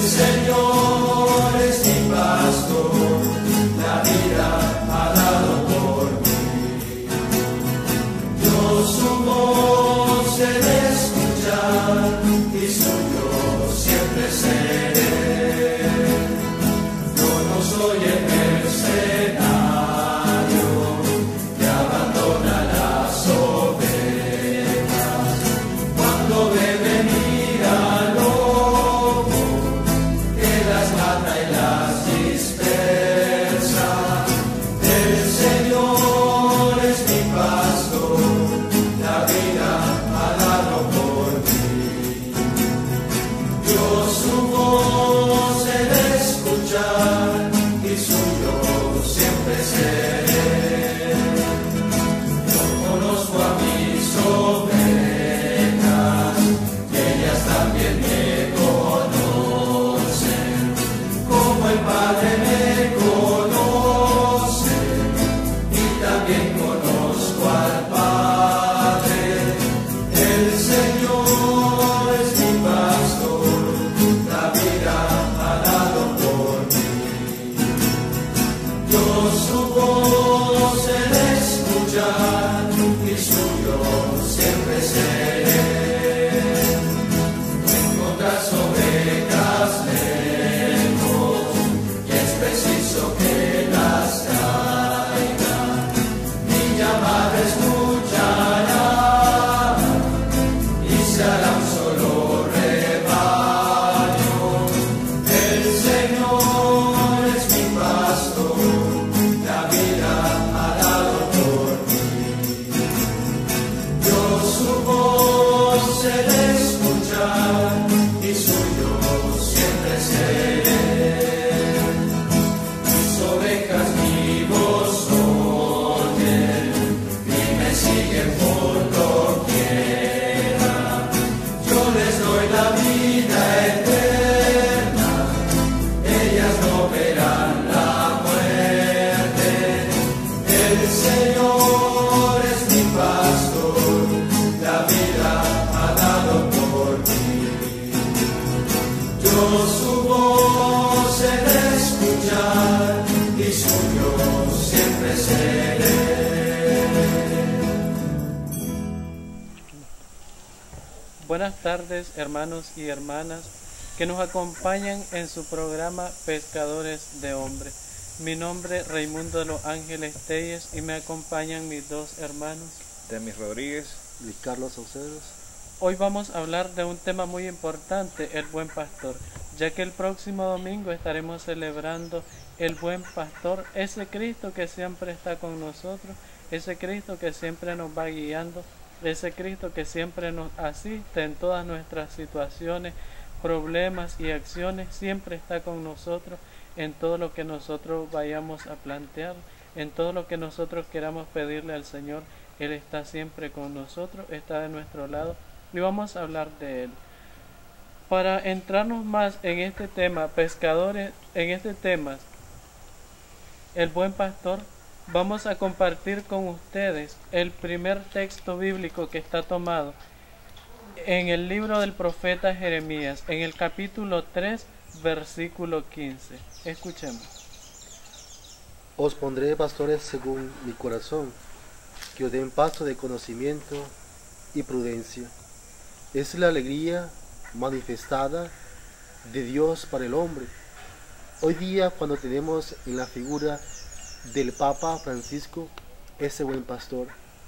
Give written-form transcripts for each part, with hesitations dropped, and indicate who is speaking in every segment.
Speaker 1: Señor es mi pastor, la vida ha dado por mí. Yo su voz he de escuchar y suyo siempre seré. Yo no soy el mercenario que abandona las ovejas cuando ve venir al lobo que las mata y las dispersa. El Señor es mi pastor, la vida ha dado por mí. Yo su voz he de escuchar y suyo siempre seré. Yo conozco a mis ovejas y ellas también me conocen, como el Padre me conoce y también conozco al Padre. El Señor es mi pastor, la vida ha dado por mí. Yo su voz he de escuchar y suyo siempre seré. Encontrar ovejas lejos y es preciso que las traiga. Mi llamada escuchará y se hará un solo rebaño. El Señor es mi pastor, la vida ha dado por mí. Yo su voz he de escuchar y suyo siempre seré. Mis ovejas mi voz oyen y me siguen por doquiera. Yo les doy la vida eterna, ellas no verán la muerte. El Señor es mi pastor, la vida ha dado por mí. Yo su voz he de escuchar y suyo siempre seré.
Speaker 2: Buenas tardes, hermanos y hermanas que nos acompañan en su programa Pescadores de Hombres. Mi nombre es Raimundo de los Ángeles Telles y me acompañan mis dos hermanos.
Speaker 3: Demis Rodríguez.
Speaker 4: Luis Carlos Saucedos.
Speaker 2: Hoy vamos a hablar de un tema muy importante, el buen pastor, ya que el próximo domingo estaremos celebrando el buen pastor, ese Cristo que siempre está con nosotros, ese Cristo que siempre nos va guiando, ese Cristo que siempre nos asiste en todas nuestras situaciones, problemas y acciones, siempre está con nosotros en todo lo que nosotros vayamos a plantear, en todo lo que nosotros queramos pedirle al Señor. Él está siempre con nosotros, está de nuestro lado y vamos a hablar de Él. Para entrarnos más en este tema, pescadores, en este tema, el buen pastor, vamos a compartir con ustedes el primer texto bíblico que está tomado en el libro del profeta Jeremías, en el capítulo 3, versículo 15. Escuchemos.
Speaker 4: Os pondré pastores según mi corazón, que os den pasto de conocimiento y prudencia. Es la alegría manifestada de Dios para el hombre. Hoy día, cuando tenemos en la figura del Papa Francisco ese buen pastor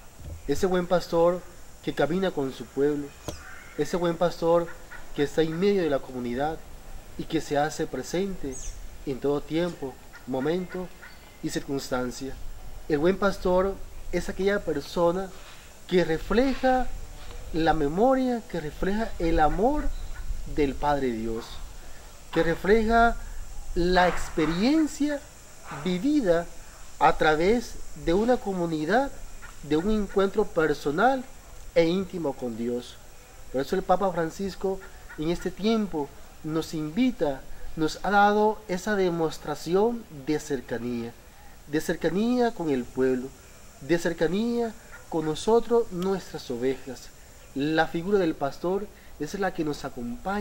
Speaker 4: que camina con su pueblo, ese buen pastor que está en medio de la comunidad y que se hace presente en todo tiempo, momento y circunstancia. El buen pastor es aquella persona que refleja la memoria, que refleja el amor del Padre Dios, que refleja la experiencia vivida a través de una comunidad, de un encuentro personal e íntimo con Dios. Por eso el Papa Francisco en este tiempo nos invita, nos ha dado esa demostración de cercanía con el pueblo, de cercanía con nosotros, nuestras ovejas. La figura del pastor es la que nos acompaña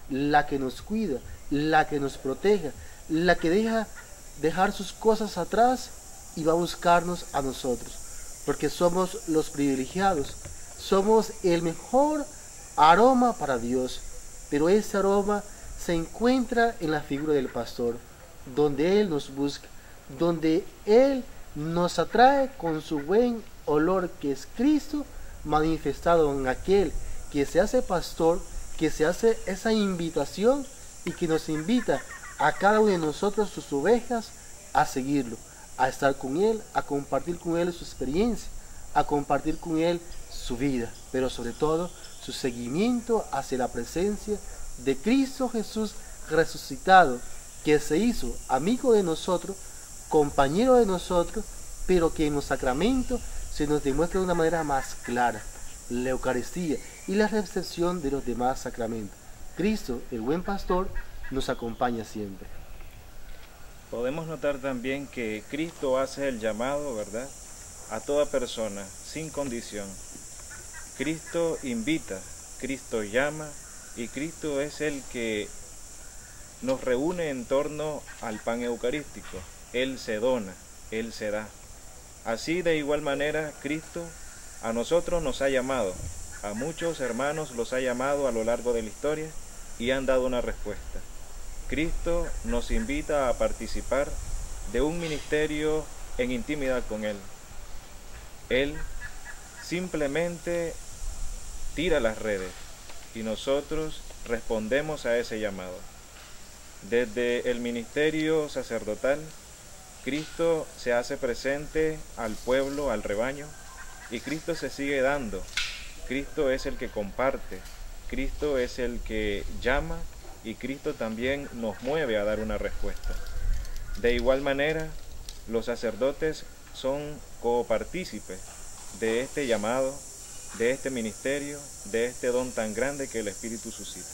Speaker 4: la que nos cuida, la que nos protege, la que dejar sus cosas atrás y va a buscarnos a nosotros, porque somos los privilegiados, somos el mejor aroma para Dios, pero ese aroma se encuentra en la figura del pastor, donde Él nos busca, donde Él nos atrae con su buen olor, que es Cristo manifestado en aquel que se hace pastor, que se hace esa invitación y que nos invita a cada uno de nosotros, sus ovejas, a seguirlo, a estar con Él, a compartir con Él su experiencia, a compartir con Él su vida, pero sobre todo su seguimiento hacia la presencia de Cristo Jesús resucitado, que se hizo amigo de nosotros, compañero de nosotros, pero que en los sacramentos se nos demuestra de una manera más clara, la Eucaristía y la recepción de los demás sacramentos. Cristo, el buen pastor, nos acompaña siempre.
Speaker 3: Podemos notar también que Cristo hace el llamado, ¿verdad?, a toda persona, sin condición. Cristo invita, Cristo llama, y Cristo es el que nos reúne en torno al pan eucarístico. Él se dona, Él se da. Así, de igual manera, Cristo a nosotros nos ha llamado, a muchos hermanos los ha llamado a lo largo de la historia y han dado una respuesta. Cristo nos invita a participar de un ministerio en intimidad con Él. Él simplemente tira las redes y nosotros respondemos a ese llamado. Desde el ministerio sacerdotal, Cristo se hace presente al pueblo, al rebaño, y Cristo se sigue dando. Cristo es el que comparte, Cristo es el que llama, y Cristo también nos mueve a dar una respuesta. De igual manera, los sacerdotes son copartícipes de este llamado, de este ministerio, de este don tan grande que el Espíritu suscita.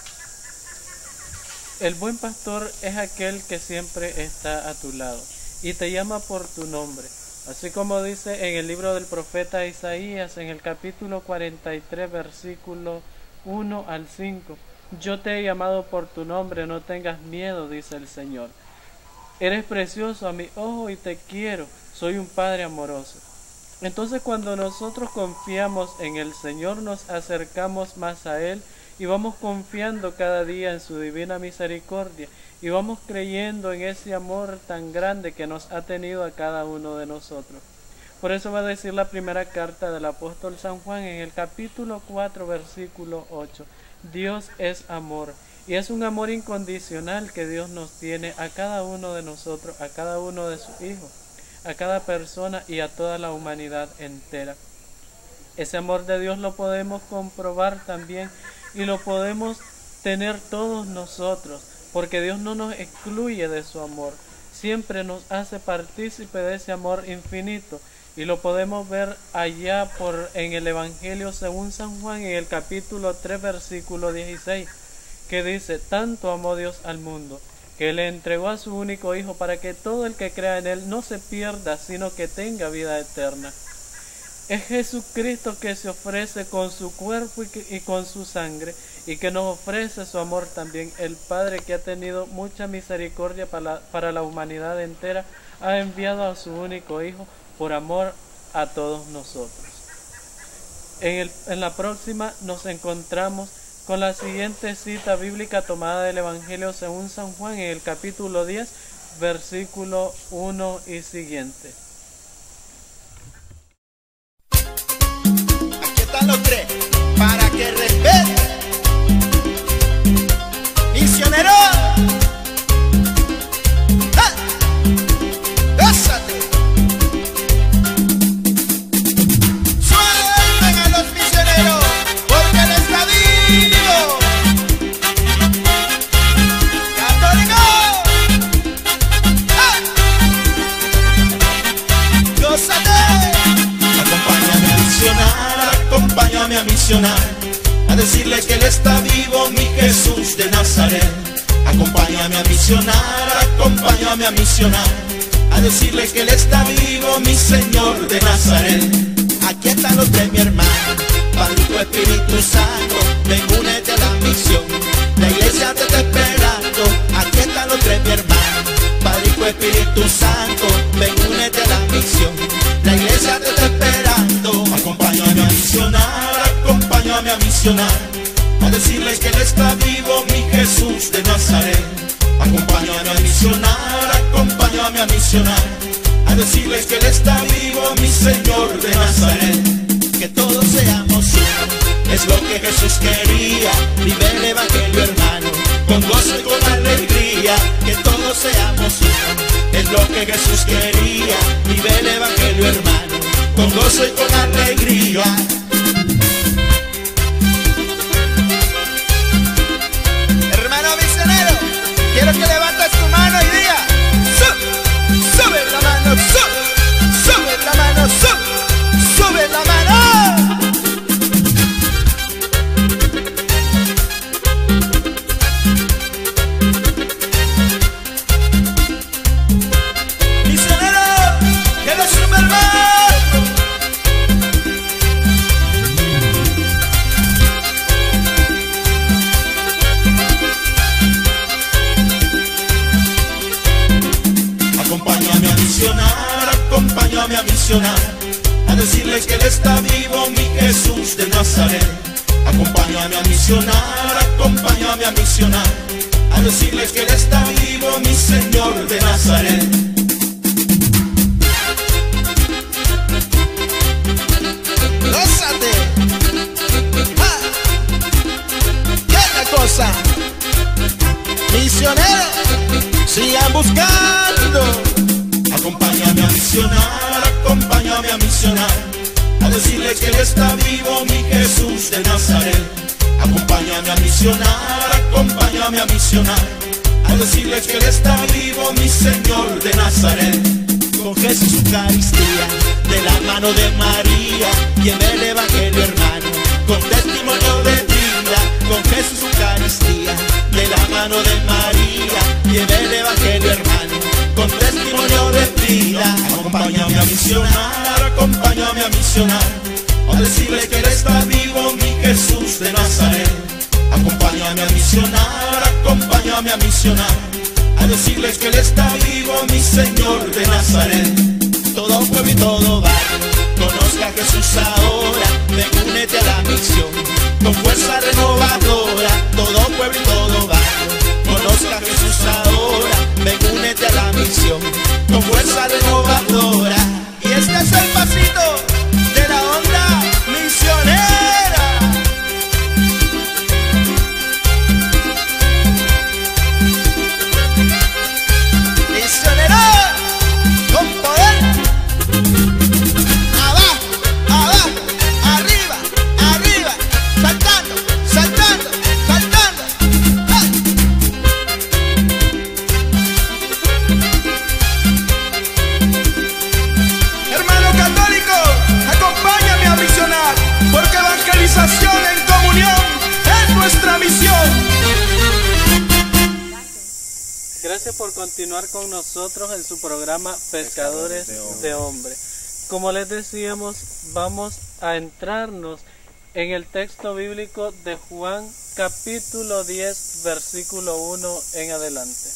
Speaker 2: El buen pastor es aquel que siempre está a tu lado y te llama por tu nombre, así como dice en el libro del profeta Isaías, en el capítulo 43, versículo 1 al 5. Yo te he llamado por tu nombre, no tengas miedo, dice el Señor. Eres precioso a mi ojo y te quiero, soy un Padre amoroso. Entonces, cuando nosotros confiamos en el Señor, nos acercamos más a Él y vamos confiando cada día en su divina misericordia y vamos creyendo en ese amor tan grande que nos ha tenido a cada uno de nosotros. Por eso va a decir la primera carta del apóstol San Juan en el capítulo 4, versículo 8. Dios es amor, y es un amor incondicional que Dios nos tiene a cada uno de nosotros, a cada uno de sus hijos, a cada persona y a toda la humanidad entera. Ese amor de Dios lo podemos comprobar también y lo podemos tener todos nosotros, porque Dios no nos excluye de su amor, siempre nos hace partícipe de ese amor infinito. Y lo podemos ver allá en el Evangelio según San Juan, en el capítulo 3, versículo 16, que dice: tanto amó Dios al mundo, que le entregó a su único Hijo, para que todo el que crea en Él no se pierda, sino que tenga vida eterna. Es Jesucristo que se ofrece con su cuerpo y con su sangre, y que nos ofrece su amor también. El Padre, que ha tenido mucha misericordia para la humanidad entera, ha enviado a su único Hijo por amor a todos nosotros. En la próxima nos encontramos con la siguiente cita bíblica tomada del Evangelio según San Juan, en el capítulo 10, versículo 1 y siguiente.
Speaker 5: Aquí están los tres, para que respeten. Misionero, ¡bésate! Suelten a los misioneros, porque Él está vivo. ¡Católico! ¡Gózate! Acompáñame a misionar, acompáñame a misionar, a decirle que Él está vivo, mi Jesús de Nazaret. Acompáñame a misionar, acompáñame a misionar, a decirle que Él está vivo, mi Señor de Nazaret. Aquí están los tres, mi hermano. Padre, Hijo, Espíritu Santo, ven, únete a la misión. La iglesia te está esperando, aquí están los tres, mi hermano. Padre, Hijo, Espíritu Santo, ven, únete a la misión. La iglesia te está esperando. Acompáñame a misionar, acompáñame a misionar, a decirles que Él está vivo, mi Jesús de Nazaret. Acompáñame a misionar, acompáñame a misionar, a decirles que Él está vivo, mi Señor de Nazaret. Que todos seamos uno, es lo que Jesús quería. Vive el Evangelio, hermano, con gozo y con alegría. Que todos seamos uno, es lo que Jesús quería. Vive el Evangelio, hermano, con gozo y con alegría. Hermano misionero, quiero que levantes tu mano y diga: sube la mano, sube la mano, sube la mano. Misionero, eres un hermano. Acompáñame a misionar, acompáñame a misionar, a decirles que Él está vivo, mi Jesús de Nazaret. Acompáñame a misionar, acompáñame a misionar, a decirles que Él está vivo, mi Señor de Nazaret. ¡Gózate! ¡Ah! ¿Qué es la cosa? Misioneros, sigan buscando. Acompáñame a misionar, acompáñame a misionar, a decirles que Él está vivo, mi Jesús de Nazaret. Acompáñame a misionar, acompáñame a misionar, a decirles que Él está vivo, mi Señor de Nazaret. Con Jesús Eucaristía, de la mano de María, lleve el Evangelio, hermano, con testimonio de vida. Con Jesús Eucaristía, de la mano de María, lleve el Evangelio, hermano, con testimonio de vida. Acompáñame a misionar, acompáñame a misionar, a decirles que Él está vivo, mi Jesús de Nazaret. Acompáñame a misionar, acompáñame a misionar, a decirles que Él está vivo, mi Señor de Nazaret. Todo pueblo y todo barrio, conozca a Jesús ahora, ven, únete a la misión, con fuerza renovadora. Todo pueblo y todo barrio, conozca a Jesús ahora, ven, únete a la misión, con fuerza renovadora. Y este es el pasito de la onda misionera. Misionero con poder. Abajo, abajo, arriba, arriba, saltando, saltando, saltando. ¡Ah! Hermano católico, acompáñame a misionar, porque evangelización en comunión es nuestra misión.
Speaker 2: Gracias por continuar con nosotros en su programa Pescadores de Hombres. Como les decíamos, vamos a entrarnos en el texto bíblico de Juan capítulo 10, versículo 1 en adelante.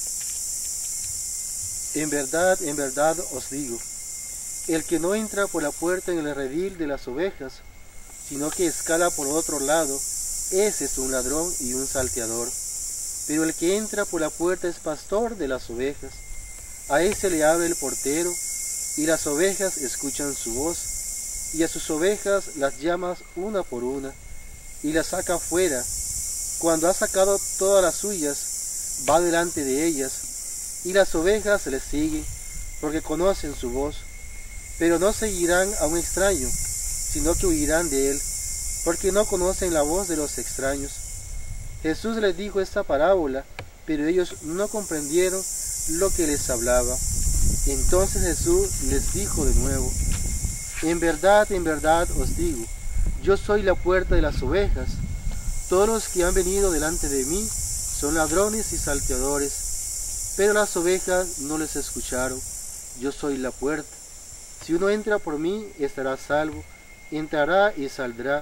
Speaker 4: En verdad os digo, el que no entra por la puerta en el redil de las ovejas, sino que escala por otro lado, ese es un ladrón y un salteador. Pero el que entra por la puerta es pastor de las ovejas. A ese le abre el portero, y las ovejas escuchan su voz, y a sus ovejas las llama una por una, y las saca fuera. Cuando ha sacado todas las suyas, va delante de ellas, y las ovejas le siguen, porque conocen su voz. Pero no seguirán a un extraño, sino que huirán de él, porque no conocen la voz de los extraños. Jesús les dijo esta parábola, pero ellos no comprendieron lo que les hablaba. Entonces Jesús les dijo de nuevo: en verdad os digo, yo soy la puerta de las ovejas. Todos los que han venido delante de mí son ladrones y salteadores, pero las ovejas no les escucharon. Yo soy la puerta. Si uno entra por mí, estará salvo, entrará y saldrá,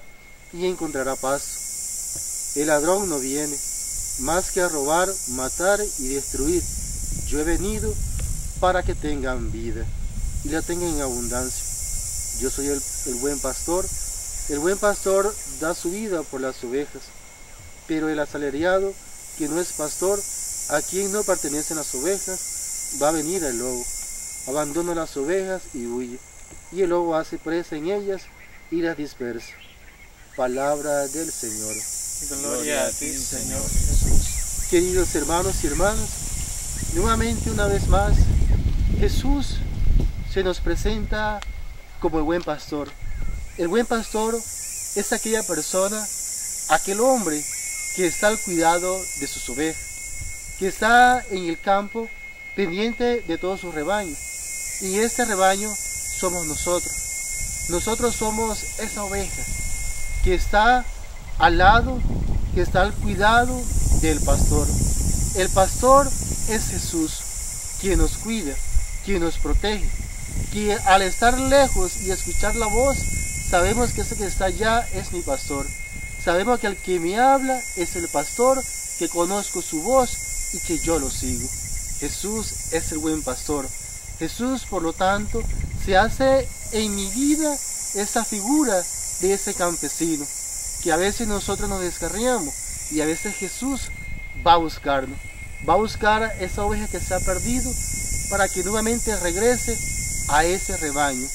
Speaker 4: y encontrará pasto. El ladrón no viene más que a robar, matar y destruir. Yo he venido para que tengan vida y la tengan en abundancia. Yo soy el buen pastor. El buen pastor da su vida por las ovejas, pero el asalariado, que no es pastor, a quien no pertenecen las ovejas, va a venir el lobo, abandona las ovejas y huye, y el lobo hace presa en ellas y las dispersa. Palabra del Señor.
Speaker 2: Gloria a ti, Señor Jesús.
Speaker 4: Queridos hermanos y hermanas, nuevamente una vez más, Jesús se nos presenta como el buen pastor. El buen pastor es aquella persona, aquel hombre que está al cuidado de sus ovejas, que está en el campo pendiente de todo su rebaño. Y este rebaño somos nosotros. Nosotros somos esa oveja que está al lado, que está al cuidado del pastor. El pastor es Jesús, quien nos cuida, quien nos protege, que al estar lejos y escuchar la voz, sabemos que ese que está allá es mi pastor. Sabemos que el que me habla es el pastor, que conozco su voz y que yo lo sigo. Jesús es el buen pastor. Jesús, por lo tanto, se hace en mi vida esa figura de ese campesino, que a veces nosotros nos descarriamos y a veces Jesús va a buscarnos. Va a buscar a esa oveja que se ha perdido para que nuevamente regrese a ese rebaño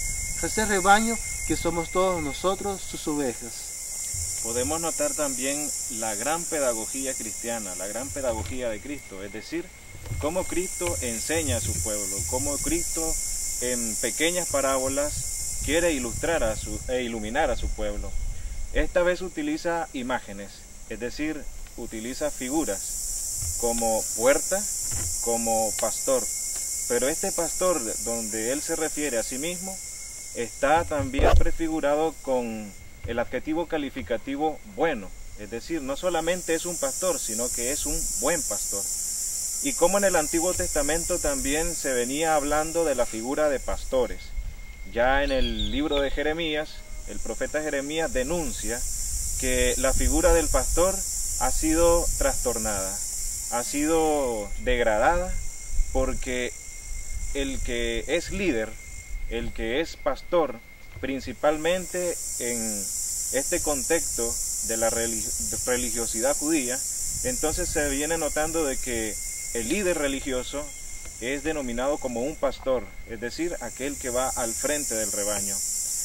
Speaker 4: que somos todos nosotros, sus ovejas.
Speaker 3: Podemos notar también la gran pedagogía cristiana, la gran pedagogía de Cristo, es decir, cómo Cristo enseña a su pueblo, cómo Cristo en pequeñas parábolas quiere ilustrar e iluminar a su pueblo. Esta vez utiliza imágenes, es decir, utiliza figuras como puerta, como pastor. Pero este pastor, donde él se refiere a sí mismo, está también prefigurado con el adjetivo calificativo bueno. Es decir, no solamente es un pastor, sino que es un buen pastor. Y como en el Antiguo Testamento también se venía hablando de la figura de pastores. Ya en el libro de Jeremías, el profeta Jeremías denuncia que la figura del pastor ha sido trastornada, ha sido degradada, porque el que es líder, el que es pastor, principalmente en este contexto de la religiosidad judía, entonces se viene notando de que el líder religioso es denominado como un pastor, es decir, aquel que va al frente del rebaño.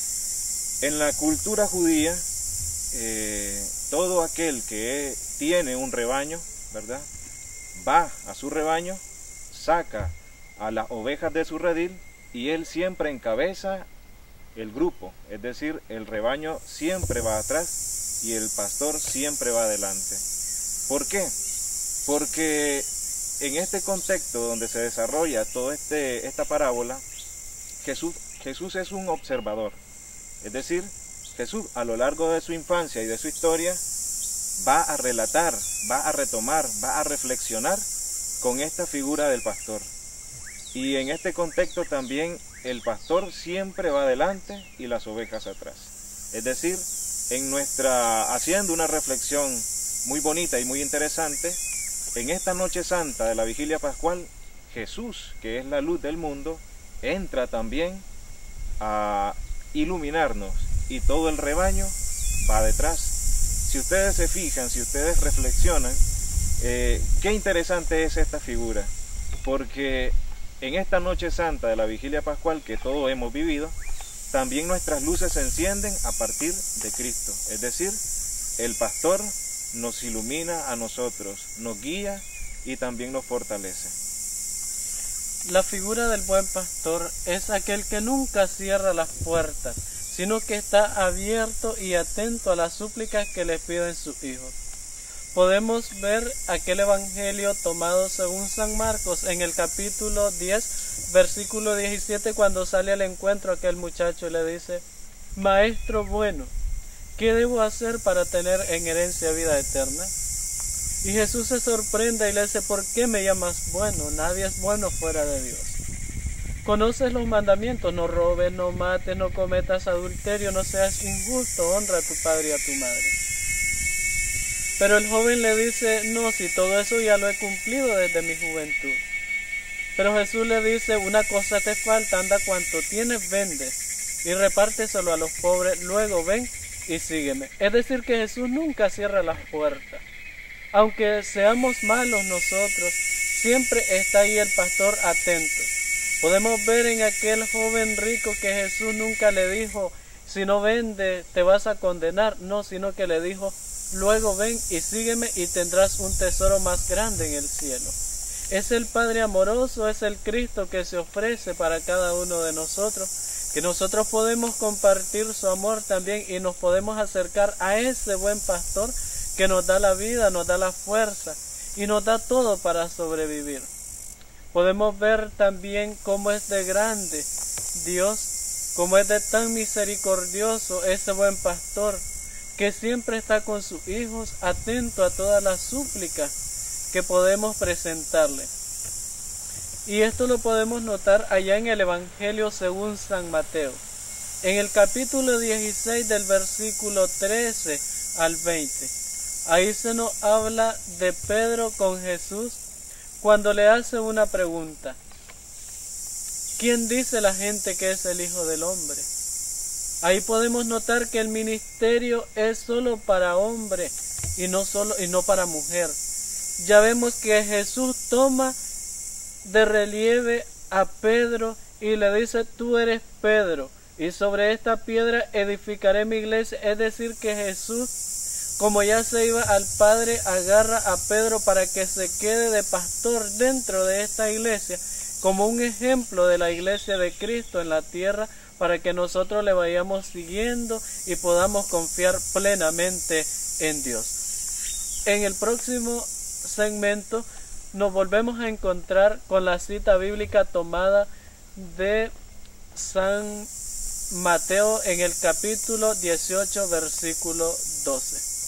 Speaker 3: En la cultura judía, todo aquel que tiene un rebaño, ¿verdad?, va a su rebaño, saca a las ovejas de su redil y él siempre encabeza el grupo, es decir, el rebaño siempre va atrás y el pastor siempre va adelante. ¿Por qué? Porque en este contexto donde se desarrolla toda esta parábola, Jesús es un observador, es decir, Jesús a lo largo de su infancia y de su historia va a relatar, va a retomar, va a reflexionar con esta figura del pastor. Y en este contexto también el pastor siempre va adelante y las ovejas atrás. Es decir, haciendo una reflexión muy bonita y muy interesante, en esta noche santa de la vigilia pascual, Jesús, que es la luz del mundo, entra también a iluminarnos y todo el rebaño va detrás. Si ustedes se fijan, si ustedes reflexionan, qué interesante es esta figura, porque en esta noche santa de la vigilia pascual que todos hemos vivido, también nuestras luces se encienden a partir de Cristo. Es decir, el pastor nos ilumina a nosotros, nos guía y también nos fortalece.
Speaker 2: La figura del buen pastor es aquel que nunca cierra las puertas, sino que está abierto y atento a las súplicas que le piden sus hijos. Podemos ver aquel evangelio tomado según San Marcos en el capítulo 10, versículo 17, cuando sale al encuentro aquel muchacho y le dice: Maestro bueno, ¿qué debo hacer para tener en herencia vida eterna? Y Jesús se sorprende y le dice: ¿por qué me llamas bueno? Nadie es bueno fuera de Dios. Conoces los mandamientos: no robes, no mates, no cometas adulterio, no seas injusto, honra a tu padre y a tu madre. Pero el joven le dice: no, si todo eso ya lo he cumplido desde mi juventud. Pero Jesús le dice: una cosa te falta, anda, cuanto tienes vende y repárteselo a los pobres, luego ven y sígueme. Es decir, que Jesús nunca cierra las puertas. Aunque seamos malos nosotros, siempre está ahí el pastor atento. Podemos ver en aquel joven rico que Jesús nunca le dijo: si no vendes te vas a condenar. No, sino que le dijo: luego ven y sígueme y tendrás un tesoro más grande en el cielo. Es el Padre amoroso, es el Cristo que se ofrece para cada uno de nosotros, que nosotros podemos compartir su amor también y nos podemos acercar a ese buen pastor que nos da la vida, nos da la fuerza y nos da todo para sobrevivir. Podemos ver también cómo es de grande Dios, cómo es de tan misericordioso ese buen pastor, que siempre está con sus hijos, atento a todas las súplicas que podemos presentarle. Y esto lo podemos notar allá en el Evangelio según San Mateo, en el capítulo 16 del versículo 13 al 20. Ahí se nos habla de Pedro con Jesús cuando le hace una pregunta: ¿quién dice la gente que es el Hijo del Hombre? Ahí podemos notar que el ministerio es solo para hombre y no para mujer. Ya vemos que Jesús toma de relieve a Pedro y le dice: tú eres Pedro, y sobre esta piedra edificaré mi iglesia. Es decir, que Jesús, como ya se iba al Padre, agarra a Pedro para que se quede de pastor dentro de esta iglesia, como un ejemplo de la iglesia de Cristo en la tierra, para que nosotros le vayamos siguiendo y podamos confiar plenamente en Dios. En el próximo segmento nos volvemos a encontrar con la cita bíblica tomada de San Mateo en el capítulo 18, versículo 12.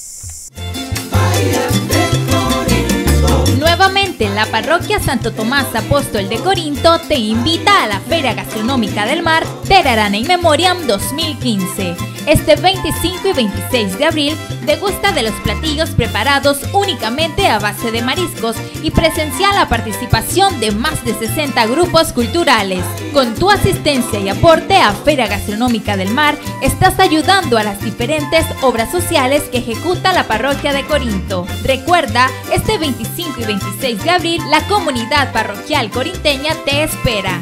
Speaker 6: Nuevamente, la parroquia Santo Tomás Apóstol de Corinto te invita a la Feria Gastronómica del Mar Terarana in Memoriam 2015. Este 25 y 26 de abril, degusta de los platillos preparados únicamente a base de mariscos y presencia la participación de más de 60 grupos culturales. Con tu asistencia y aporte a Feria Gastronómica del Mar, estás ayudando a las diferentes obras sociales que ejecuta la parroquia de Corinto. Recuerda, este 25 y 26 de abril, la comunidad parroquial corinteña te espera.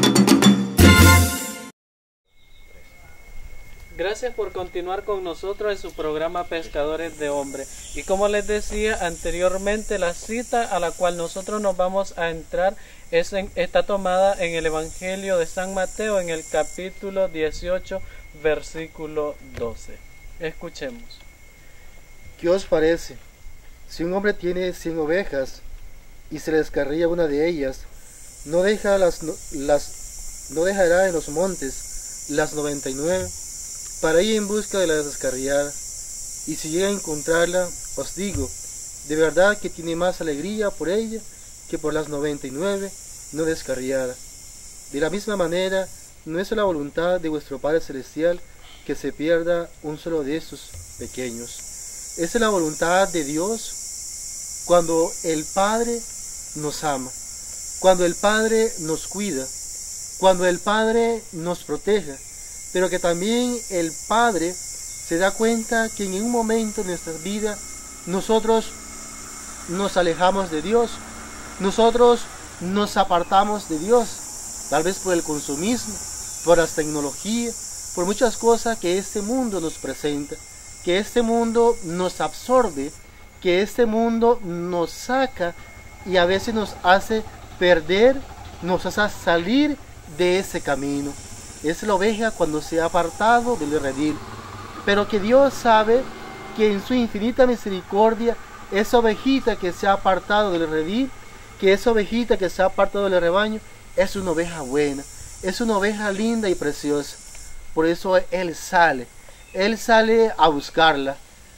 Speaker 2: Gracias por continuar con nosotros en su programa Pescadores de Hombres. Y como les decía anteriormente, la cita a la cual nosotros nos vamos a entrar está tomada en el Evangelio de San Mateo, en el capítulo 18, versículo 12. Escuchemos.
Speaker 4: ¿Qué os parece? Si un hombre tiene 100 ovejas y se le descarría una de ellas, no dejará en los montes las 99 para ir en busca de la descarriada, y si llega a encontrarla, os digo, de verdad que tiene más alegría por ella que por las 99 no descarriadas. De la misma manera, no es la voluntad de vuestro Padre Celestial que se pierda un solo de estos pequeños. Esa es la voluntad de Dios cuando el Padre nos ama, cuando el Padre nos cuida, cuando el Padre nos protege, pero que también el Padre se da cuenta que en un momento de nuestras vidas nosotros nos alejamos de Dios, nosotros nos apartamos de Dios, tal vez por el consumismo, por las tecnologías, por muchas cosas que este mundo nos presenta, que este mundo nos absorbe, que este mundo nos saca y a veces nos hace perder, nos hace salir de ese camino. Es la oveja cuando se ha apartado del redil, pero que Dios sabe que en su infinita misericordia, esa ovejita que se ha apartado del redil, que esa ovejita que se ha apartado del rebaño, es una oveja buena, es una oveja linda y preciosa. Por eso Él sale a buscarla,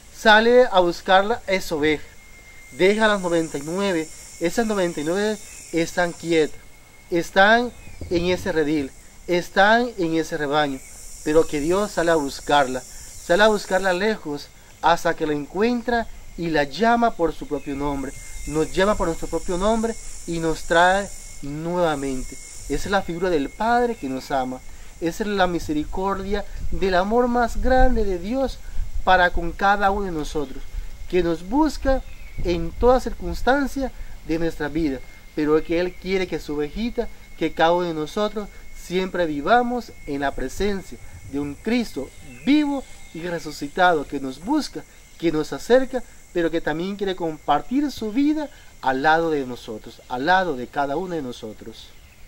Speaker 4: esa oveja, deja las 99, esas 99 están quietas, están en ese redil, están en ese rebaño, pero que Dios sale a buscarla lejos hasta que la encuentra y la llama por su propio nombre. Nos llama por nuestro propio nombre y nos trae nuevamente. Esa es la figura del Padre que nos ama. Esa es la misericordia del amor más grande de Dios para con cada uno de nosotros, que nos busca en toda circunstancia de nuestra vida, pero que Él quiere que su ovejita, que cada uno de nosotros siempre vivamos en la presencia de un Cristo vivo y resucitado, que nos busca, que nos acerca, pero que también quiere compartir su vida al lado de nosotros, al lado de cada uno de nosotros.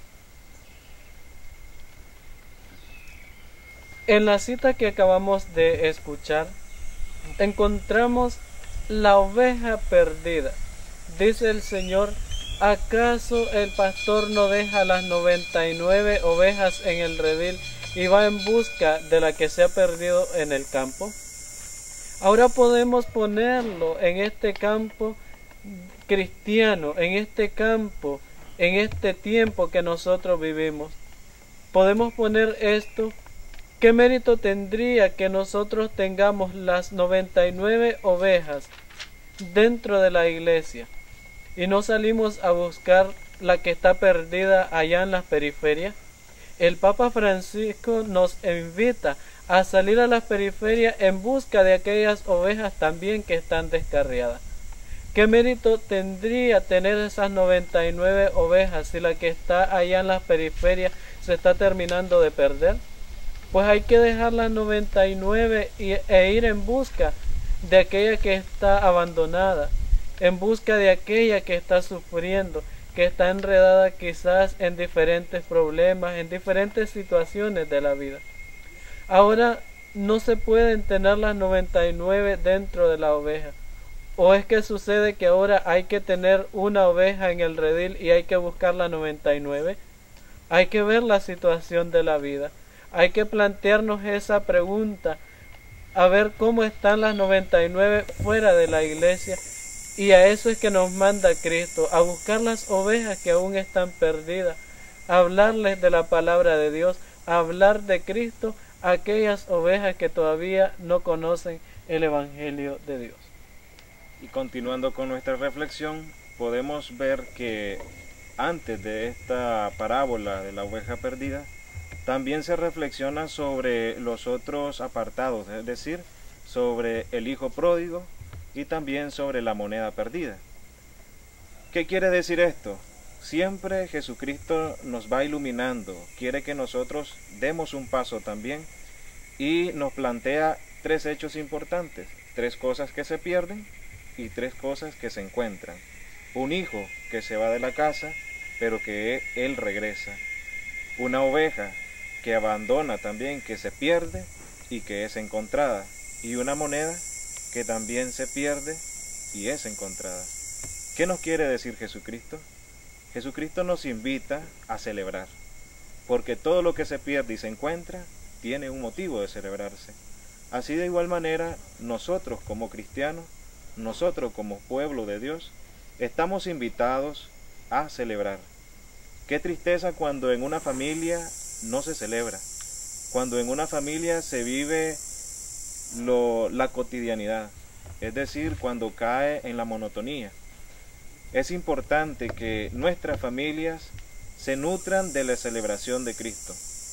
Speaker 2: En la cita que acabamos de escuchar, encontramos la oveja perdida. Dice el Señor: ¿acaso el pastor no deja las 99 ovejas en el redil y va en busca de la que se ha perdido en el campo? Ahora podemos ponerlo en este campo cristiano, en este campo, en este tiempo que nosotros vivimos. Podemos poner esto. ¿Qué mérito tendría que nosotros tengamos las 99 ovejas dentro de la iglesia y no salimos a buscar la que está perdida allá en las periferias? El Papa Francisco nos invita a salir a las periferias en busca de aquellas ovejas también que están descarriadas. ¿Qué mérito tendría tener esas 99 ovejas si la que está allá en las periferias se está terminando de perder? Pues hay que dejar las 99 e ir en busca de aquella que está abandonada, en busca de aquella que está sufriendo, que está enredada quizás en diferentes problemas, en diferentes situaciones de la vida. Ahora no se pueden tener las 99 dentro de la oveja. ¿O es que sucede que ahora hay que tener una oveja en el redil y hay que buscar la 99? Hay que ver la situación de la vida. Hay que plantearnos esa pregunta, a ver cómo están las 99 fuera de la iglesia, y a eso es que nos manda Cristo, a buscar las ovejas que aún están perdidas, a hablarles de la palabra de Dios, a hablar de Cristo a aquellas ovejas que todavía no conocen el Evangelio de Dios.
Speaker 3: Y continuando con nuestra reflexión, podemos ver que antes de esta parábola de la oveja perdida, también se reflexiona sobre los otros apartados, es decir, sobre el hijo pródigo y también sobre la moneda perdida. ¿Qué quiere decir esto? Siempre Jesucristo nos va iluminando, quiere que nosotros demos un paso también y nos plantea 3 hechos importantes, 3 cosas que se pierden y 3 cosas que se encuentran. Un hijo que se va de la casa, pero que él regresa. Una oveja que abandona también, que se pierde y que es encontrada. Y una moneda que también se pierde y es encontrada. ¿Qué nos quiere decir Jesucristo? Jesucristo nos invita a celebrar, porque todo lo que se pierde y se encuentra tiene un motivo de celebrarse. Así de igual manera, nosotros como cristianos, nosotros como pueblo de Dios, estamos invitados a celebrar. Qué tristeza cuando en una familia no se celebra, cuando en una familia se vive la cotidianidad, es decir, cuando cae en la monotonía. Es importante que nuestras familias se nutran de la celebración de Cristo.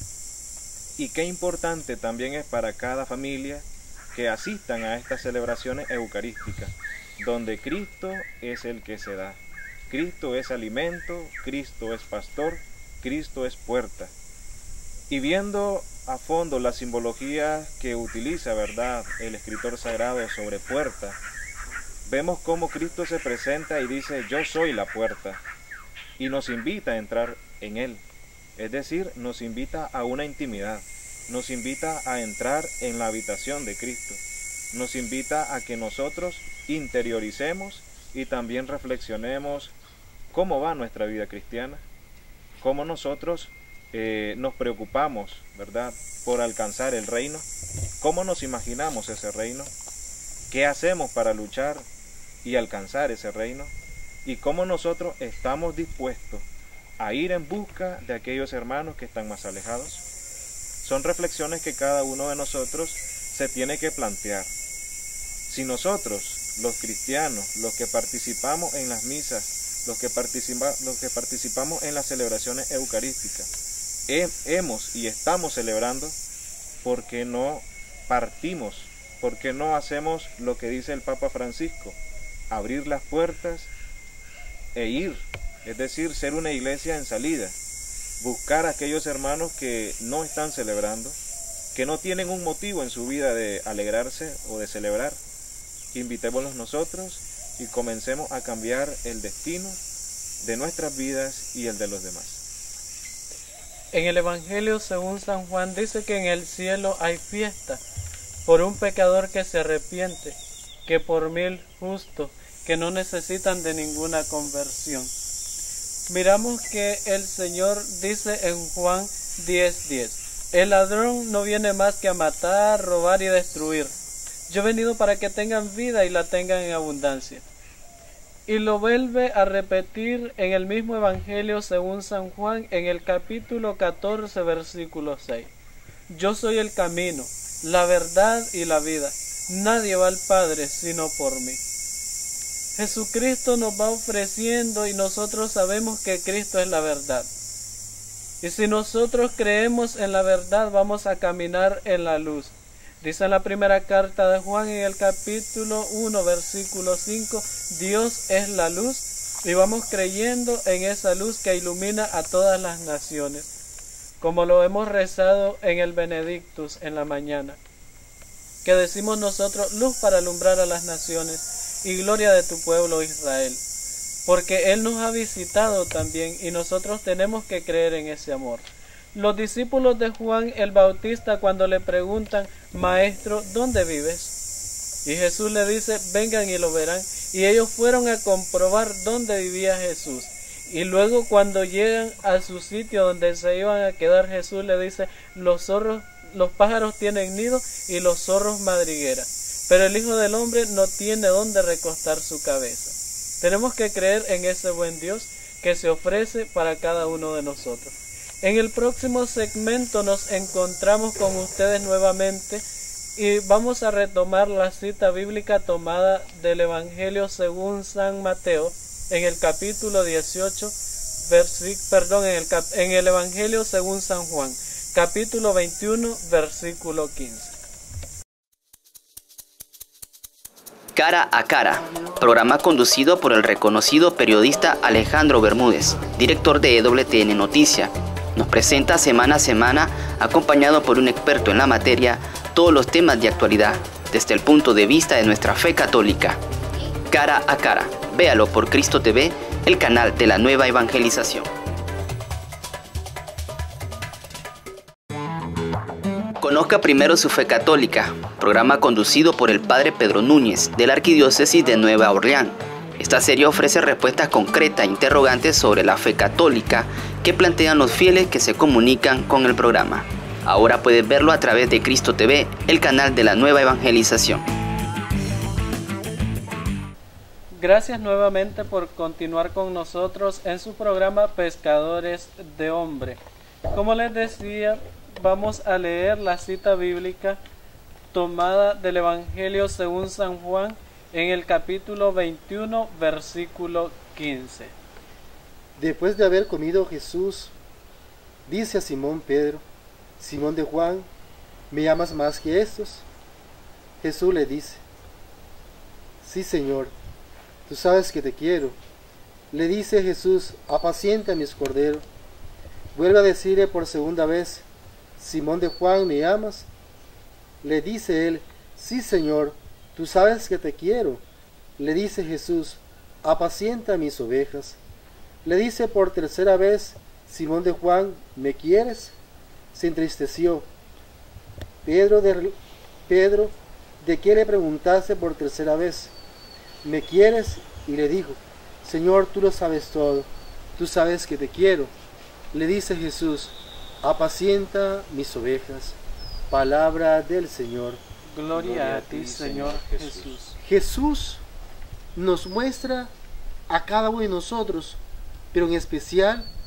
Speaker 3: Y qué importante también es para cada familia que asistan a estas celebraciones eucarísticas, donde Cristo es el que se da. Cristo es alimento, Cristo es pastor, Cristo es puerta. Y viendo a fondo la simbología que utiliza, ¿verdad?, el escritor sagrado sobre puerta, vemos cómo Cristo se presenta y dice: yo soy la puerta, y nos invita a entrar en Él. Es decir, nos invita a una intimidad, nos invita a entrar en la habitación de Cristo, nos invita a que nosotros interioricemos y también reflexionemos cómo va nuestra vida cristiana, cómo nosotros nos preocupamos, ¿verdad?, por alcanzar el reino, cómo nos imaginamos ese reino, qué hacemos para luchar y alcanzar ese reino, y cómo nosotros estamos dispuestos a ir en busca de aquellos hermanos que están más alejados? Son reflexiones que cada uno de nosotros se tiene que plantear. Si nosotros, los cristianos, los que participamos en las misas, los que participamos en las celebraciones eucarísticas, hemos y estamos celebrando, ¿por qué no partimos? ¿Por qué no hacemos lo que dice el Papa Francisco? Abrir las puertas e ir, es decir, ser una iglesia en salida, buscar a aquellos hermanos que no están celebrando, que no tienen un motivo en su vida de alegrarse o de celebrar. Invitémoslos nosotros y comencemos a cambiar el destino de nuestras vidas y el de los demás.
Speaker 2: En el Evangelio según San Juan dice que en el cielo hay fiesta por un pecador que se arrepiente, que por 1000 justos que no necesitan de ninguna conversión. Miramos que el Señor dice en Juan 10:10, el ladrón no viene más que a matar, robar y destruir. Yo he venido para que tengan vida y la tengan en abundancia. Y lo vuelve a repetir en el mismo Evangelio según San Juan, en el capítulo 14, versículo 6. Yo soy el camino, la verdad y la vida. Nadie va al Padre sino por mí. Jesucristo nos va ofreciendo y nosotros sabemos que Cristo es la verdad. Y si nosotros creemos en la verdad, vamos a caminar en la luz. Dice en la primera carta de Juan, en el capítulo 1, versículo 5, Dios es la luz, y vamos creyendo en esa luz que ilumina a todas las naciones, como lo hemos rezado en el Benedictus en la mañana, que decimos nosotros, luz para alumbrar a las naciones, y gloria de tu pueblo Israel, porque Él nos ha visitado también, y nosotros tenemos que creer en ese amor. Los discípulos de Juan el Bautista, cuando le preguntan, Maestro, ¿dónde vives? Y Jesús le dice, vengan y lo verán. Y ellos fueron a comprobar dónde vivía Jesús. Y luego cuando llegan a su sitio donde se iban a quedar, Jesús le dice, los pájaros tienen nido y los zorros madriguera, pero el Hijo del Hombre no tiene dónde recostar su cabeza. Tenemos que creer en ese buen Dios que se ofrece para cada uno de nosotros. En el próximo segmento nos encontramos con ustedes nuevamente y vamos a retomar la cita bíblica tomada del Evangelio según San Mateo en el capítulo 18, en el Evangelio según San Juan, capítulo 21, versículo 15.
Speaker 7: Cara a Cara, programa conducido por el reconocido periodista Alejandro Bermúdez, director de EWTN Noticia. Nos presenta semana a semana, acompañado por un experto en la materia, todos los temas de actualidad, desde el punto de vista de nuestra fe católica. Cara a Cara, véalo por Cristo TV, el canal de la nueva evangelización. Conozca primero su fe católica, programa conducido por el Padre Pedro Núñez, de la Arquidiócesis de Nueva Orleans. Esta serie ofrece respuestas concretas e interrogantes sobre la fe católica que plantean los fieles que se comunican con el programa. Ahora puedes verlo a través de Cristo TV, el canal de la nueva evangelización.
Speaker 2: Gracias nuevamente por continuar con nosotros en su programa Pescadores de Hombre. Como les decía, vamos a leer la cita bíblica tomada del Evangelio según San Juan en el capítulo 21, versículo 15.
Speaker 4: Después de haber comido, Jesús dice a Simón Pedro, Simón de Juan, ¿me amas más que estos? Jesús le dice, sí, Señor, tú sabes que te quiero. Le dice Jesús, apacienta mis corderos. Vuelve a decirle por segunda vez, Simón de Juan, ¿me amas? Le dice él, sí, Señor, tú sabes que te quiero. Le dice Jesús, apacienta mis ovejas. Le dice por tercera vez, Simón de Juan, ¿me quieres? Se entristeció. Pedro, ¿de qué le preguntaste por tercera vez? ¿Me quieres? Y le dijo, Señor, tú lo sabes todo, tú sabes que te quiero. Le dice Jesús, apacienta mis ovejas. Palabra del Señor.
Speaker 2: Gloria a ti, Señor Jesús.
Speaker 4: Jesús nos muestra a cada uno de nosotros, pero en especial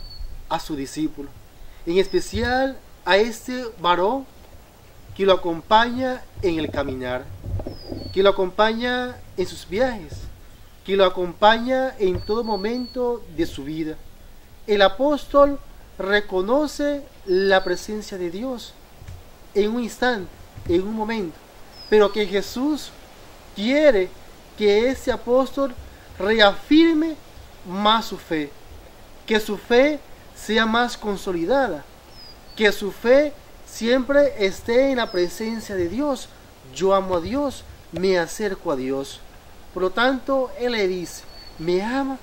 Speaker 4: a su discípulo, en especial a este varón que lo acompaña en el caminar, que lo acompaña en sus viajes, que lo acompaña en todo momento de su vida. El apóstol reconoce la presencia de Dios en un instante, en un momento, pero que Jesús quiere que ese apóstol reafirme más su fe, que su fe sea más consolidada, que su fe siempre esté en la presencia de Dios. Yo amo a Dios, me acerco a Dios. Por lo tanto, él le dice, ¿me ama?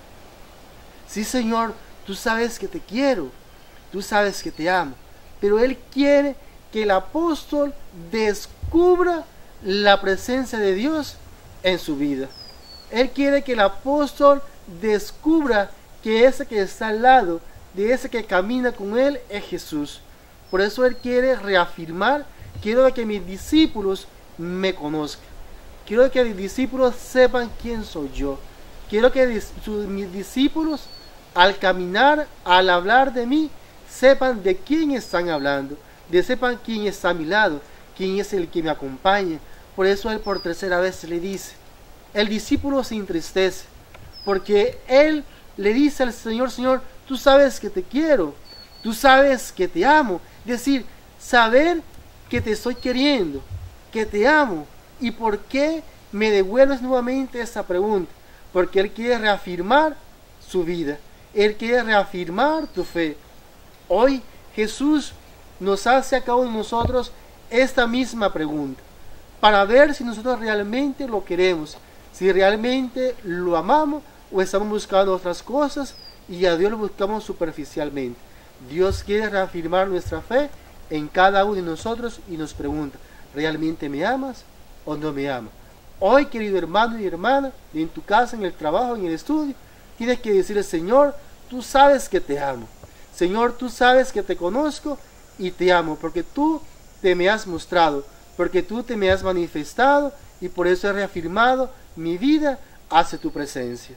Speaker 4: Sí, Señor, tú sabes que te quiero, tú sabes que te amo. Pero él quiere que el apóstol descubra la presencia de Dios en su vida. Él quiere que el apóstol descubra que ese que está al lado de ese que camina con él es Jesús. Por eso él quiere reafirmar, quiero que mis discípulos me conozcan. Quiero que mis discípulos sepan quién soy yo. Quiero que mis discípulos, al caminar, al hablar de mí, sepan de quién están hablando, sepan quién está a mi lado, quién es el que me acompaña. Por eso él por tercera vez le dice, el discípulo se entristece, porque él le dice al Señor, Señor, tú sabes que te quiero, tú sabes que te amo. Es decir, saber que te estoy queriendo, que te amo. ¿Y por qué me devuelves nuevamente esa pregunta? Porque él quiere reafirmar su vida, él quiere reafirmar tu fe. Hoy Jesús nos hace a cada uno de nosotros esta misma pregunta, para ver si nosotros realmente lo queremos, si realmente lo amamos o estamos buscando otras cosas y a Dios lo buscamos superficialmente. Dios quiere reafirmar nuestra fe en cada uno de nosotros y nos pregunta, ¿realmente me amas o no me amas? Hoy, querido hermano y hermana, en tu casa, en el trabajo, en el estudio, tienes que decirle, Señor, tú sabes que te amo. Señor, tú sabes que te conozco y te amo, porque tú te me has mostrado, porque tú te me has manifestado y por eso he reafirmado mi vida hacia tu presencia.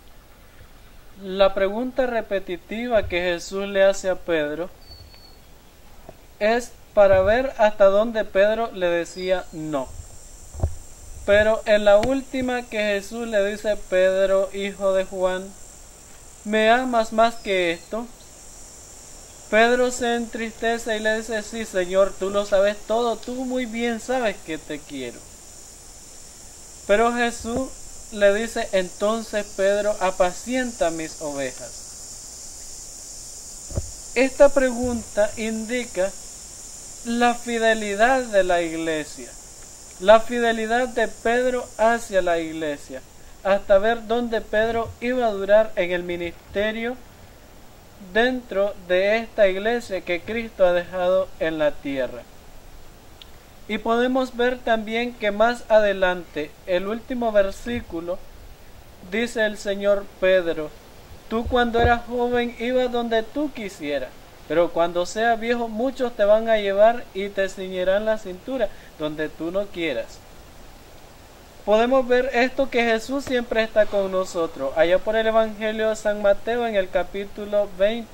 Speaker 2: La pregunta repetitiva que Jesús le hace a Pedro es para ver hasta dónde Pedro le decía no. Pero en la última que Jesús le dice, Pedro, hijo de Juan, ¿me amas más que esto? Pedro se entristece y le dice, sí, Señor, tú lo sabes todo, tú muy bien sabes que te quiero. Pero Jesús le dice, entonces Pedro, apacienta mis ovejas. Esta pregunta indica la fidelidad de la iglesia, la fidelidad de Pedro hacia la iglesia, hasta ver dónde Pedro iba a durar en el ministerio dentro de esta iglesia que Cristo ha dejado en la tierra. Y podemos ver también que más adelante, el último versículo, dice el Señor, Pedro, tú cuando eras joven ibas donde tú quisieras, pero cuando seas viejo muchos te van a llevar y te ciñerán la cintura donde tú no quieras. Podemos ver esto, que Jesús siempre está con nosotros. Allá por el Evangelio de San Mateo, en el capítulo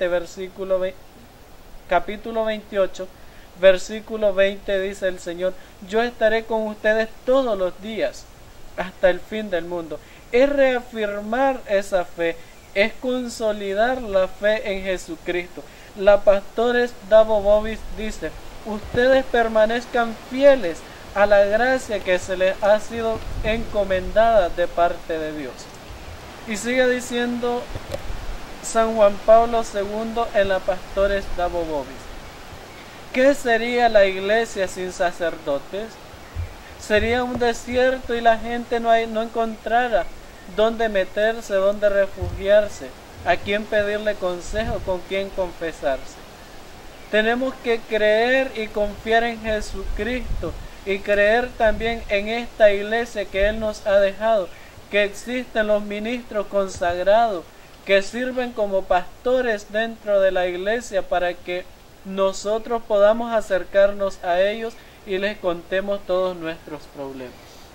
Speaker 2: 28, versículo 20, dice el Señor, yo estaré con ustedes todos los días hasta el fin del mundo. Es reafirmar esa fe, es consolidar la fe en Jesucristo. La Pastores Davo Bobis dice, ustedes permanezcan fieles a la gracia que se les ha sido encomendada de parte de Dios. Y sigue diciendo San Juan Pablo II en la Pastores Davo Bobis, ¿qué sería la iglesia sin sacerdotes? Sería un desierto y la gente no encontrara dónde meterse, dónde refugiarse, a quién pedirle consejo, con quién confesarse. Tenemos que creer y confiar en Jesucristo y creer también en esta iglesia que Él nos ha dejado, que existen los ministros consagrados que sirven como pastores dentro de la iglesia para que nosotros podamos acercarnos a ellos y les contemos todos nuestros problemas.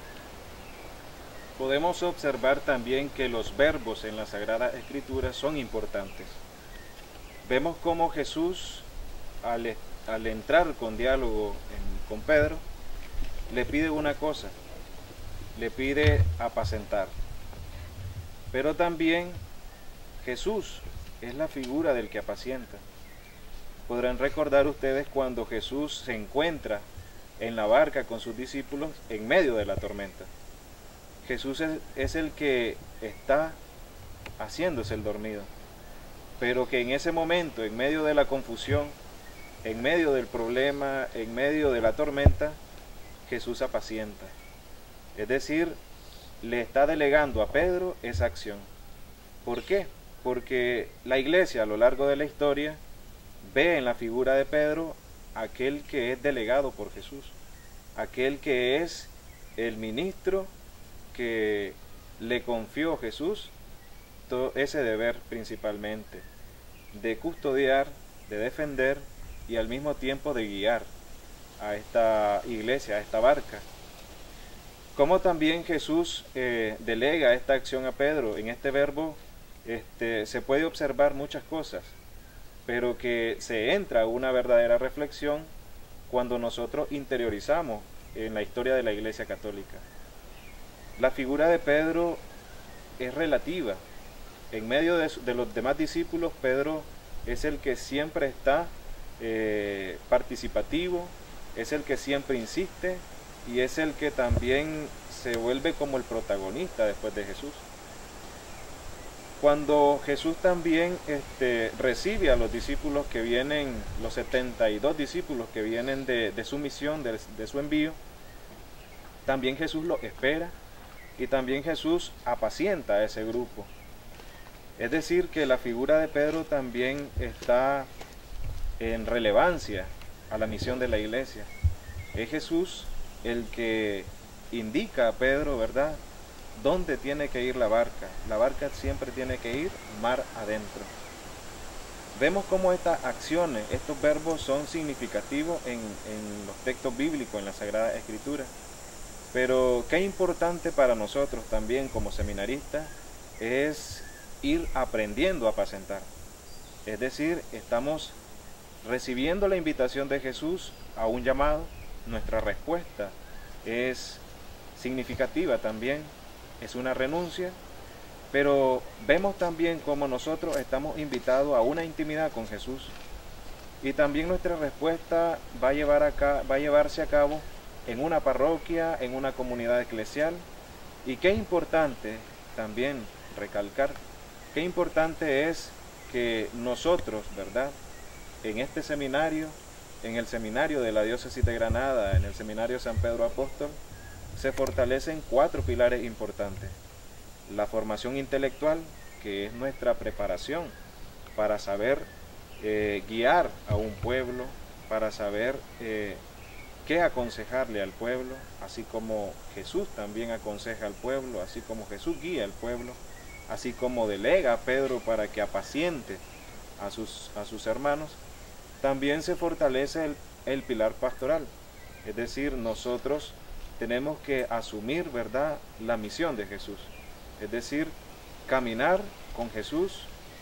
Speaker 3: Podemos observar también que los verbos en la Sagrada Escritura son importantes. vemos cómo Jesús, al entrar con diálogo con Pedro, le pide una cosa, le pide apacentar. Pero también Jesús es la figura del que apacienta. Podrán recordar ustedes cuando Jesús se encuentra en la barca con sus discípulos en medio de la tormenta. Jesús es el que está haciéndose el dormido, pero que en ese momento, en medio de la confusión, en medio del problema, en medio de la tormenta, Jesús apacienta. Es decir, le está delegando a Pedro esa acción. ¿Por qué? Porque la iglesia a lo largo de la historia ve en la figura de Pedro aquel que es delegado por Jesús, aquel que es el ministro que le confió Jesús todo ese deber principalmente, de custodiar, de defender y al mismo tiempo de guiar a esta iglesia, a esta barca. Como también Jesús delega esta acción a Pedro. En este verbo se puede observar muchas cosas, pero que se entra a una verdadera reflexión cuando nosotros interiorizamos en la historia de la Iglesia Católica. La figura de Pedro es relativa. En medio de los demás discípulos, Pedro es el que siempre está participativo, es el que siempre insiste y es el que también se vuelve como el protagonista después de Jesús. Cuando Jesús también recibe a los discípulos que vienen, los 72 discípulos que vienen de su misión, de su envío, también Jesús los espera y también Jesús apacienta a ese grupo. Es decir, que la figura de Pedro también está en relevancia a la misión de la iglesia. Es Jesús el que indica a Pedro, ¿verdad?, dónde tiene que ir la barca. La barca siempre tiene que ir mar adentro. Vemos cómo estas acciones, estos verbos son significativos en los textos bíblicos, en la Sagrada Escritura. Pero qué importante para nosotros también como seminaristas es ir aprendiendo a apacentar. Es decir, estamos recibiendo la invitación de Jesús a un llamado. Nuestra respuesta es significativa también, es una renuncia, pero vemos también cómo nosotros estamos invitados a una intimidad con Jesús y también nuestra respuesta va a llevarse a cabo en una parroquia, en una comunidad eclesial. Y qué importante también recalcar, qué importante es que nosotros, ¿verdad?, en este seminario, en el seminario de la Diócesis de Granada, en el seminario San Pedro Apóstol, se fortalecen 4 pilares importantes. La formación intelectual, que es nuestra preparación para saber guiar a un pueblo, para saber qué aconsejarle al pueblo, así como Jesús también aconseja al pueblo, así como Jesús guía al pueblo, así como delega a Pedro para que apaciente a sus hermanos. También se fortalece el pilar pastoral, es decir, nosotros tenemos que asumir, ¿verdad?, la misión de Jesús, es decir, caminar con Jesús,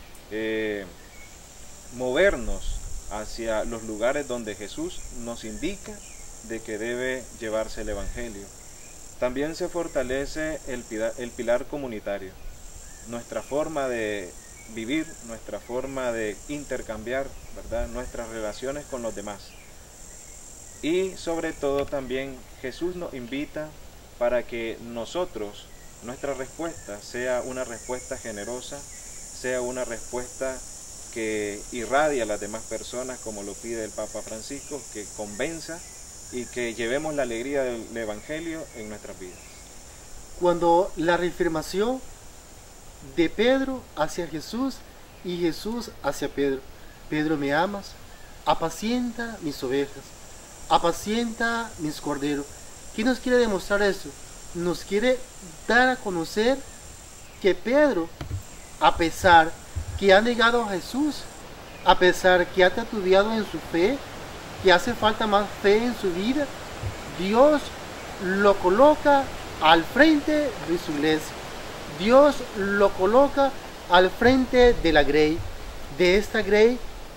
Speaker 3: movernos hacia los lugares donde Jesús nos indica de que debe llevarse el Evangelio. También se fortalece el pilar comunitario, nuestra forma de vivir, nuestra forma de intercambiar, ¿verdad?, nuestras relaciones con los demás. Y sobre todo también Jesús nos invita para que nosotros, nuestra respuesta sea una respuesta generosa, sea una respuesta que irradie a las demás personas, como lo pide el Papa Francisco, que convenza y que llevemos la alegría del Evangelio en nuestras vidas.
Speaker 4: Cuando la reafirmación de Pedro hacia Jesús y Jesús hacia Pedro: Pedro, ¿me amas? Apacienta mis ovejas, apacienta mis corderos. ¿Qué nos quiere demostrar eso? Nos quiere dar a conocer que Pedro, a pesar que ha negado a Jesús, a pesar que ha titubeado en su fe, que hace falta más fe en su vida, Dios lo coloca al frente de su iglesia. Dios lo coloca al frente de la Grey, de esta Grey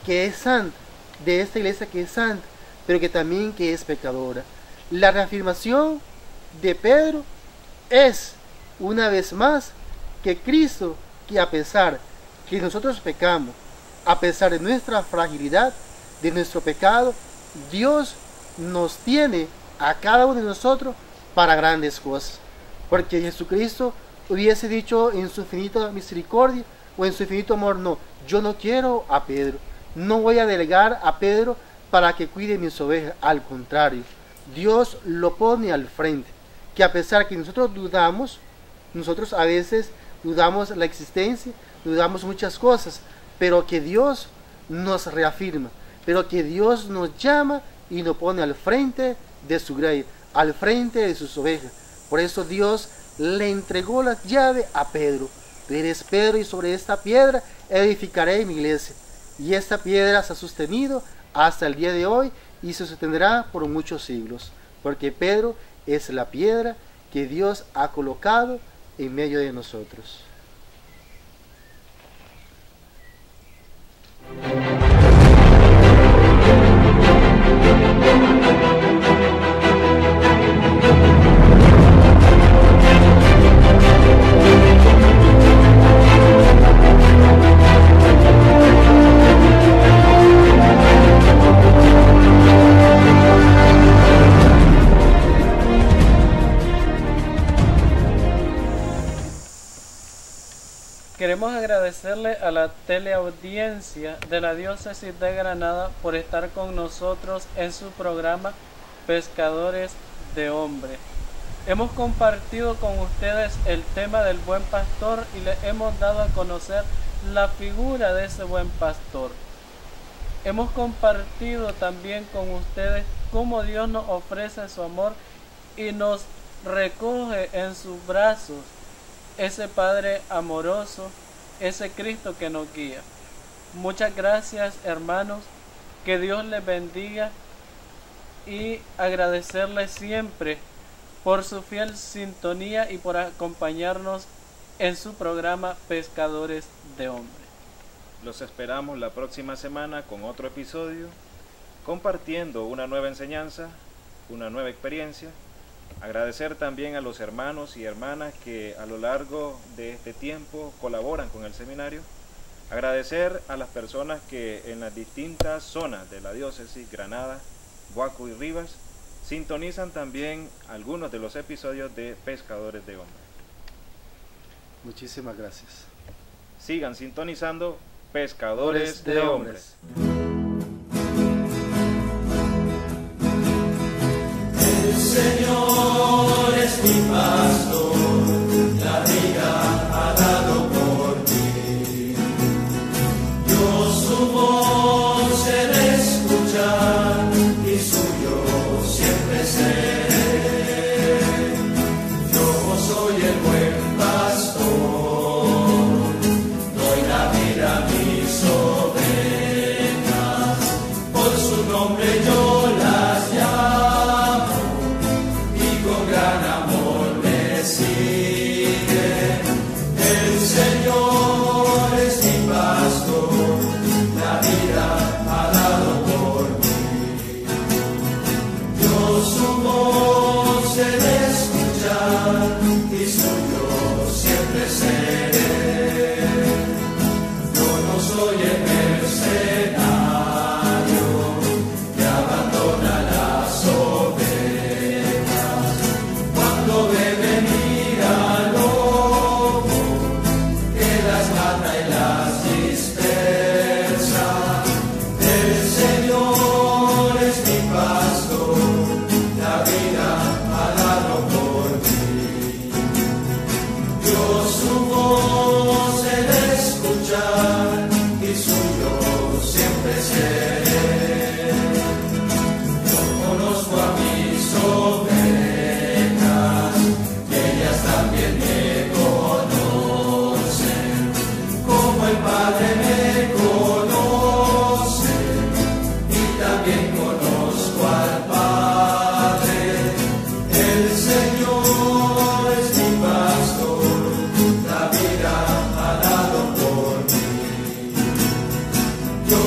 Speaker 4: que es santa, de esta iglesia que es santa, pero que también que es pecadora. La reafirmación de Pedro es, una vez más, que Cristo, que a pesar que nosotros pecamos, a pesar de nuestra fragilidad, de nuestro pecado, Dios nos tiene a cada uno de nosotros para grandes cosas. Porque Jesucristo hubiese dicho en su infinita misericordia o en su infinito amor, no, yo no quiero a Pedro, no voy a delegar a Pedro para que cuide mis ovejas. Al contrario, Dios lo pone al frente, que a pesar que nosotros dudamos, nosotros a veces dudamos la existencia, dudamos muchas cosas, pero que Dios nos reafirma, pero que Dios nos llama y nos pone al frente de su grey, al frente de sus ovejas. Por eso Dios le entregó la llave a Pedro. Tú eres Pedro y sobre esta piedra edificaré mi iglesia. Y esta piedra se ha sostenido hasta el día de hoy y se sostendrá por muchos siglos. Porque Pedro es la piedra que Dios ha colocado en medio de nosotros.
Speaker 2: Queremos agradecerle a la teleaudiencia de la Diócesis de Granada por estar con nosotros en su programa Pescadores de Hombres. Hemos compartido con ustedes el tema del buen pastor y les hemos dado a conocer la figura de ese buen pastor. Hemos compartido también con ustedes cómo Dios nos ofrece su amor y nos recoge en sus brazos, ese Padre amoroso, ese Cristo que nos guía. Muchas gracias, hermanos, que Dios les bendiga y agradecerles siempre por su fiel sintonía y por acompañarnos en su programa Pescadores de Hombres.
Speaker 3: Los esperamos la próxima semana con otro episodio, compartiendo una nueva enseñanza, una nueva experiencia. Agradecer también a los hermanos y hermanas que a lo largo de este tiempo colaboran con el seminario. Agradecer a las personas que en las distintas zonas de la diócesis, Granada, Guaco y Rivas, sintonizan también algunos de los episodios de Pescadores de Hombres.
Speaker 4: Muchísimas gracias.
Speaker 3: Sigan sintonizando Pescadores de Hombres.
Speaker 1: El Señor es mi pastor, la vida ha dado por mí. Yo su voz he de escuchar y suyo siempre seré. Yo soy el buen pastor, doy la vida a mis ovejas, por su nombre yo las llamo. Con gran amor me sigue. El Señor es mi pastor, la vida ha dado por mí. Yo su voz he de escuchar y suyo siempre seré. Yo no soy el mercenario que abandona las ovejas. Ve venir al lobo que las mata y las dispersa. El Señor es mi pastor, la vida ha dado por mí. Yo su voz he de escuchar y suyo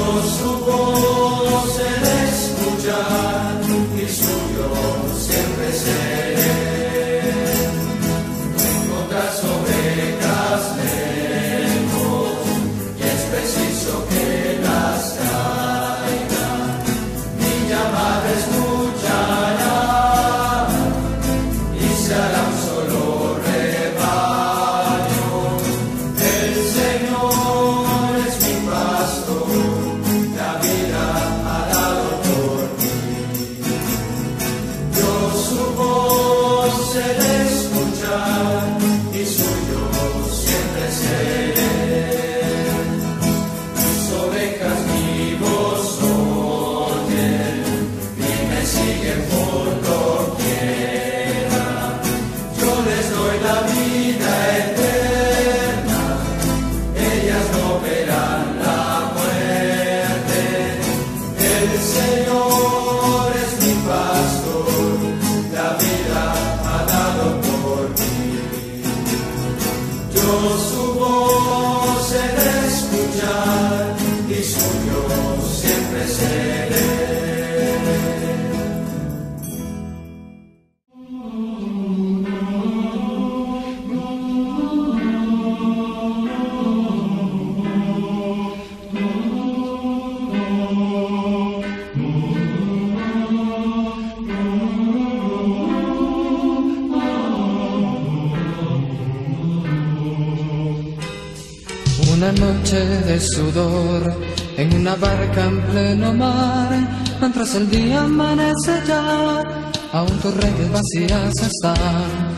Speaker 8: Una noche de sudor en una barca en pleno mar, mientras el día amanece ya, aún tus redes vacías están.